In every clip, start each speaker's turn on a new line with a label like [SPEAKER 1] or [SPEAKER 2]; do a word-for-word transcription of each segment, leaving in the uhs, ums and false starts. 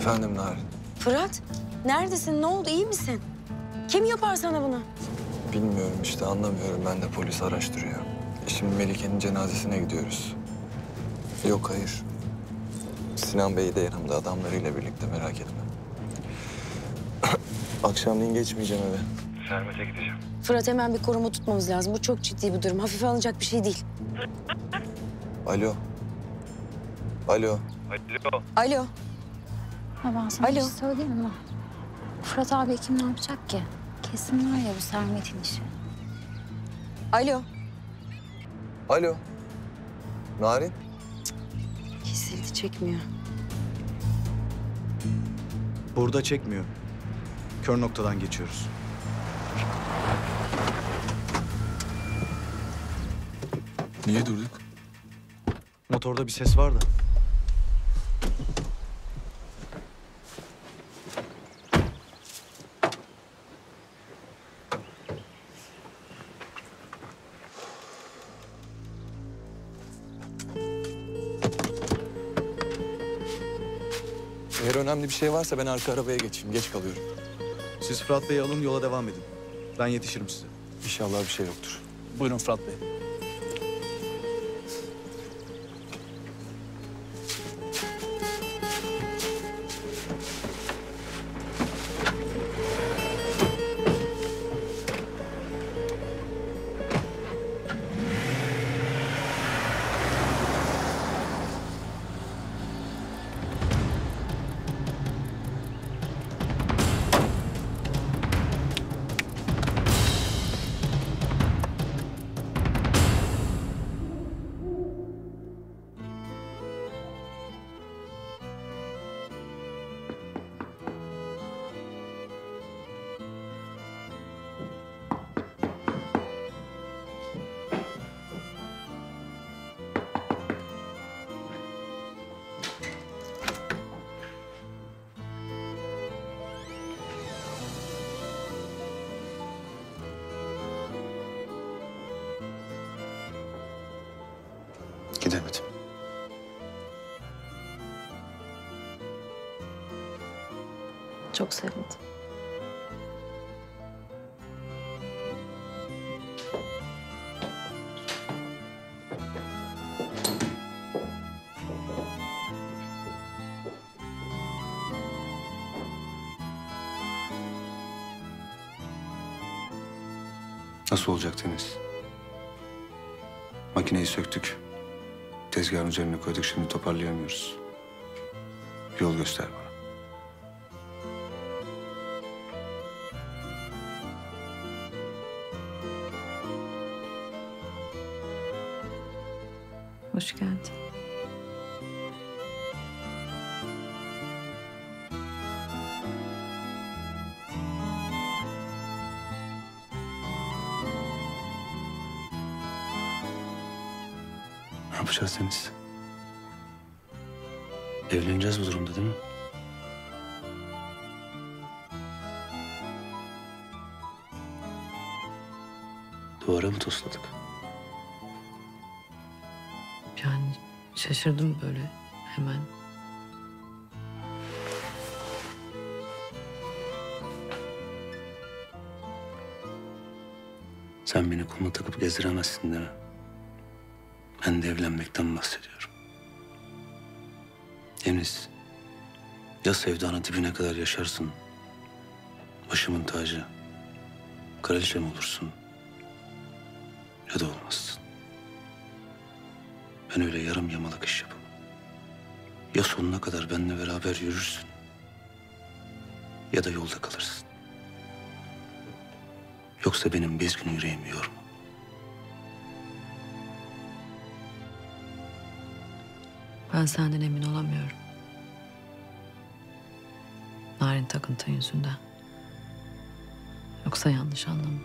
[SPEAKER 1] Efendim Narin?
[SPEAKER 2] Fırat, neredesin? Ne oldu? İyi misin? Kim yapar sana bunu?
[SPEAKER 1] Bilmiyorum işte, anlamıyorum. Ben de polis araştırıyor. Şimdi Melike'nin cenazesine gidiyoruz. Yok, hayır. Sinan Bey de yanımda, adamlarıyla birlikte, merak etme. Akşamleyin geçmeyeceğim eve. Sermet'e gideceğim.
[SPEAKER 2] Fırat, hemen bir koruma tutmamız lazım. Bu çok ciddi bir durum. Hafife alınacak bir şey değil.
[SPEAKER 1] Alo. Alo.
[SPEAKER 3] Alo.
[SPEAKER 2] Alo.
[SPEAKER 4] Ha ben sana
[SPEAKER 2] Alo.
[SPEAKER 4] bir şey söyleyeyim mi? Fırat abi kim ne yapacak ki? Kesin var ya bu Sermet'in işi.
[SPEAKER 2] Alo.
[SPEAKER 1] Alo. Narin.
[SPEAKER 2] Kesildi, çekmiyor.
[SPEAKER 5] Burada çekmiyor. Kör noktadan geçiyoruz.
[SPEAKER 1] Niye durduk?
[SPEAKER 5] Motorda bir ses var da.
[SPEAKER 1] Eğer önemli bir şey varsa ben arka arabaya geçeyim. Geç kalıyorum.
[SPEAKER 5] Siz Fırat Bey'i alın, yola devam edin. Ben yetişirim size.
[SPEAKER 1] İnşallah bir şey yoktur.
[SPEAKER 3] Buyurun Fırat Bey.
[SPEAKER 1] Gidemedim.
[SPEAKER 2] Çok sevindim.
[SPEAKER 6] Nasıl olacak Deniz? Makineyi söktük. Tezgahın üzerine koyduk, şimdi toparlayamıyoruz. Yol göster bana.
[SPEAKER 2] Hoş geldin.
[SPEAKER 6] Ne yapacağız Deniz? Evleneceğiz bu durumda değil mi? Duvara mı tosladık?
[SPEAKER 7] Yani şaşırdım böyle hemen.
[SPEAKER 6] Sen beni koluna takıp gezdiremezsin değil mi? Ben de evlenmekten bahsediyorum. Deniz, ya sevdanın dibine kadar yaşarsın, başımın tacı, kraliçem olursun, ya da olmazsın. Ben öyle yarım yamalak iş yapamam. Ya sonuna kadar benimle beraber yürürsün, ya da yolda kalırsın. Yoksa benim bezgin yüreğimi yorma.
[SPEAKER 7] Ben senden emin olamıyorum. Narin takıntı yüzünden. Yoksa yanlış anlama.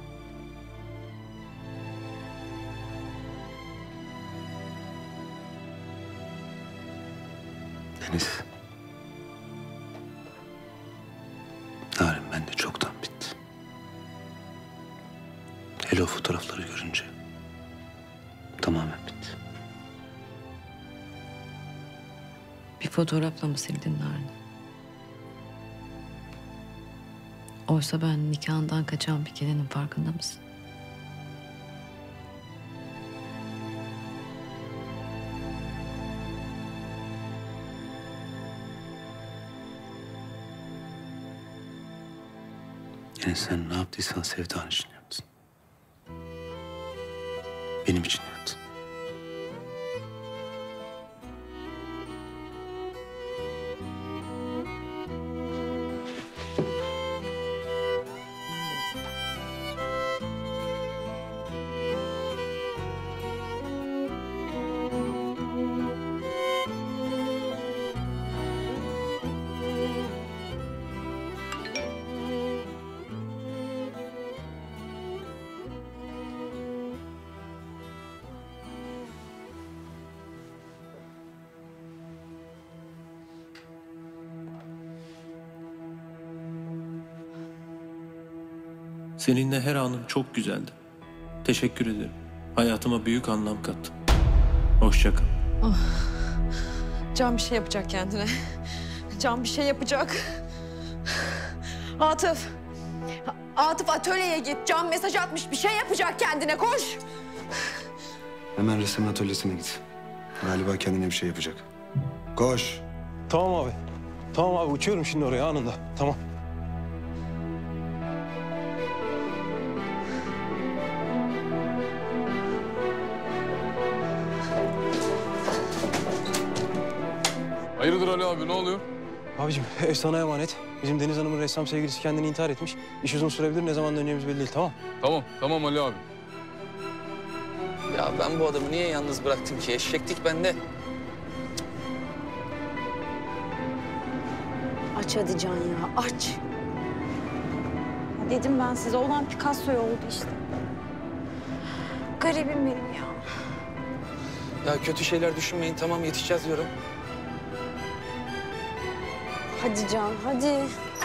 [SPEAKER 6] Deniz. Narin bende çoktan bitti. Hele o fotoğrafları görünce tamamen bitti.
[SPEAKER 7] Bir fotoğrafla mı sildin Narin'i? Oysa ben nikahından kaçan bir gelinin farkında mısın?
[SPEAKER 6] Yani sen ne yaptıysan Sevda'nın için yaptın. Benim için yaptın.
[SPEAKER 3] Seninle her anım çok güzeldi. Teşekkür ederim. Hayatıma büyük anlam kattın. Hoşça kal.
[SPEAKER 8] Can bir şey yapacak kendine. Can bir şey yapacak. Atıf. Atıf atölyeye git. Can mesaj atmış. Bir şey yapacak kendine. Koş.
[SPEAKER 9] Hemen resim atölyesine git. Galiba kendine bir şey yapacak. Koş.
[SPEAKER 10] Tamam abi. Tamam abi uçuyorum şimdi oraya anında. Tamam.
[SPEAKER 11] Hayırdır Ali abi, ne oluyor?
[SPEAKER 10] Abicim ev sana emanet. Bizim Deniz Hanım'ın ressam sevgilisi kendini intihar etmiş. İş uzun sürebilir. Ne zaman döneceğimiz belli değil. Tamam.
[SPEAKER 11] Tamam, tamam Ali abi.
[SPEAKER 12] Ya ben bu adamı niye yalnız bıraktım ki? Eşeklik bende.
[SPEAKER 2] Aç hadi Can ya, aç. Dedim ben size, olan Picasso'ya oldu işte. Garibim benim ya.
[SPEAKER 12] Ya kötü şeyler düşünmeyin, tamam yetişeceğiz diyorum.
[SPEAKER 2] Hadi Can, hadi.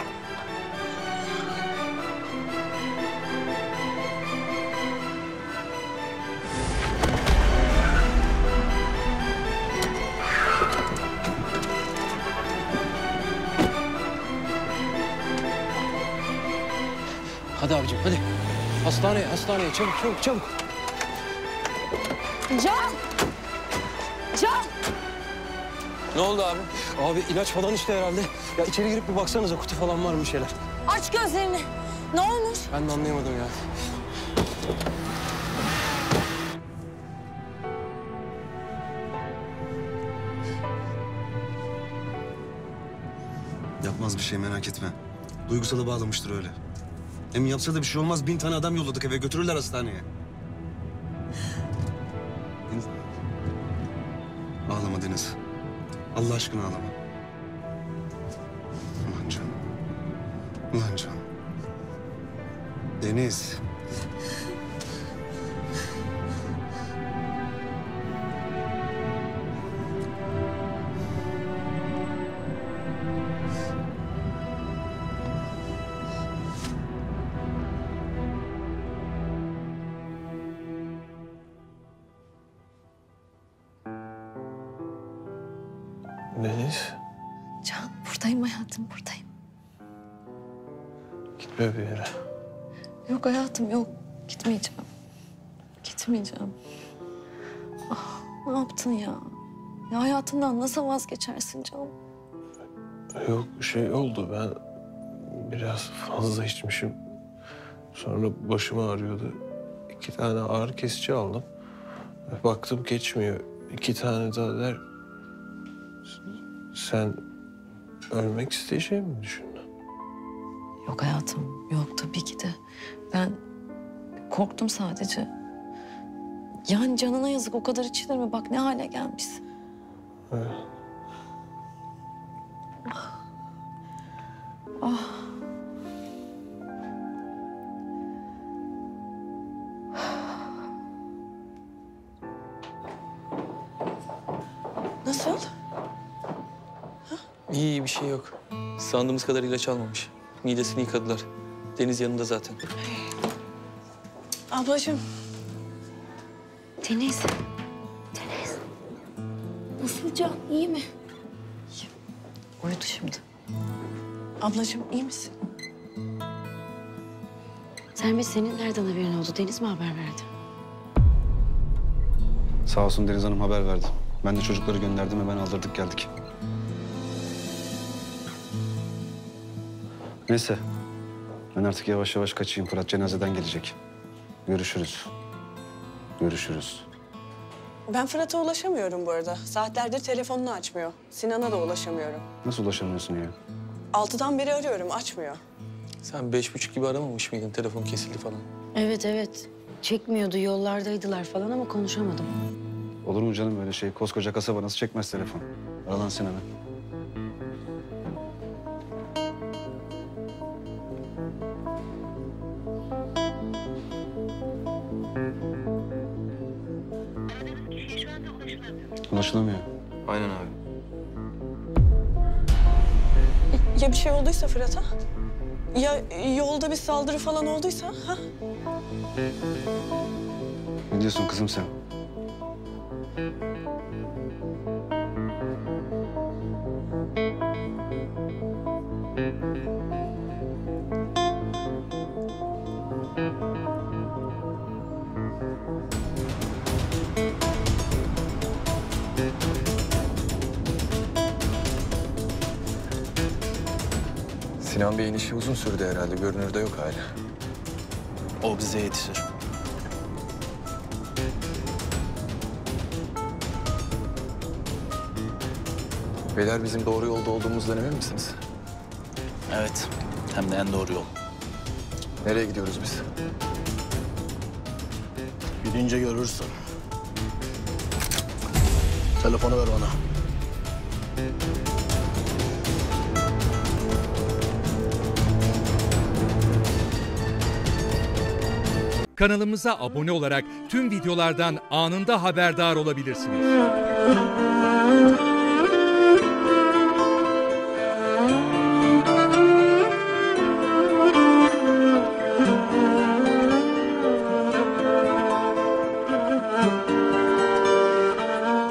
[SPEAKER 10] Hadi abicim hadi. Hastaneye hastaneye çabuk çabuk çabuk.
[SPEAKER 2] Can! Can!
[SPEAKER 12] Ne oldu abi?
[SPEAKER 10] Abi ilaç falan işte herhalde. Ya içeri girip bir baksanıza kutu falan var mı bir şeyler.
[SPEAKER 2] Aç gözlerini. Ne olmuş?
[SPEAKER 10] Ben de anlayamadım ya.
[SPEAKER 9] Yapmaz bir şey merak etme. Duygusala bağlamıştır öyle. Hem yapsa da bir şey olmaz. Bin tane adam yolladık eve götürürler hastaneye. Deniz. Ağlama Deniz. Allah aşkına ağlama. Ulan canım. Ulan canım. Deniz.
[SPEAKER 10] Deniz.
[SPEAKER 8] Can buradayım hayatım, buradayım.
[SPEAKER 10] Gitme bir yere.
[SPEAKER 8] Yok hayatım, yok. Gitmeyeceğim. Gitmeyeceğim. Ah, ne yaptın ya? Ya hayatından nasıl vazgeçersin Can?
[SPEAKER 10] Yok şey oldu ben biraz fazla içmişim. Sonra başım ağrıyordu. İki tane ağrı kesici aldım. Baktım geçmiyor. İki tane daha der. Sen ölmek isteyeceğimi mi düşündün?
[SPEAKER 8] Yok hayatım, yok tabii ki de. Ben korktum sadece. Yani canına yazık, o kadar içilir mi? Bak ne hale gelmişsin.
[SPEAKER 10] Evet.
[SPEAKER 8] Ah. Ah. Nasıl?
[SPEAKER 12] İyi, iyi bir şey yok. Sandığımız kadar ilaç almamış. Midesini yıkadılar. Deniz yanında zaten.
[SPEAKER 2] Ablacığım.
[SPEAKER 4] Deniz. Deniz.
[SPEAKER 2] Nasıl Can, iyi mi?
[SPEAKER 8] Uyudu şimdi.
[SPEAKER 2] Ablacığım iyi misin? Sermet senin nereden haberin oldu? Deniz mi haber verdi?
[SPEAKER 9] Sağ olsun Deniz Hanım haber verdi. Ben de çocukları gönderdim, hemen aldırdık geldik. Neyse. Ben artık yavaş yavaş kaçayım. Fırat cenazeden gelecek. Görüşürüz. Görüşürüz.
[SPEAKER 13] Ben Fırat'a ulaşamıyorum bu arada. Saatlerdir telefonunu açmıyor. Sinan'a da ulaşamıyorum.
[SPEAKER 9] Nasıl ulaşamıyorsun ya?
[SPEAKER 13] Altıdan beri arıyorum, açmıyor.
[SPEAKER 12] Sen beş buçuk gibi aramamış mıydın? Telefon kesildi falan.
[SPEAKER 2] Evet evet. Çekmiyordu, yollardaydılar falan ama konuşamadım.
[SPEAKER 9] Olur mu canım öyle şey? Koskoca kasaba nasıl çekmez telefon? Ara lan Sinan'ı. Ulaşılamıyor.
[SPEAKER 1] Aynen abi.
[SPEAKER 13] Ya bir şey olduysa Fırat'a? Ya yolda bir saldırı falan olduysa? Ha?
[SPEAKER 9] Ne diyorsun kızım sen?
[SPEAKER 1] Sinan Bey'in işi uzun sürdü herhalde. Görünürde yok hala.
[SPEAKER 14] O bize yetişir.
[SPEAKER 1] Beyler bizim doğru yolda olduğumuzdan emin misiniz?
[SPEAKER 14] Evet. Hem de en doğru yol.
[SPEAKER 1] Nereye gidiyoruz biz?
[SPEAKER 14] Gidince görürsün. Telefonu ver bana.
[SPEAKER 15] Kanalımıza abone olarak tüm videolardan anında haberdar olabilirsiniz.